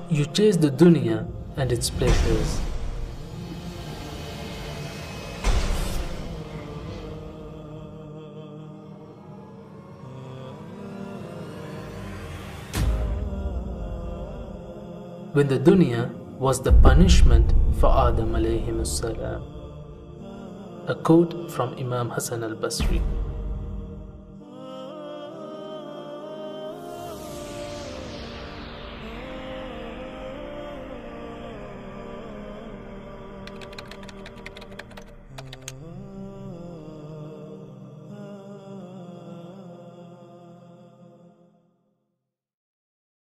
You chase the dunya and its pleasures. When the dunya was the punishment for Adam alayhi salam. A quote from Imam Hassan al-Basri.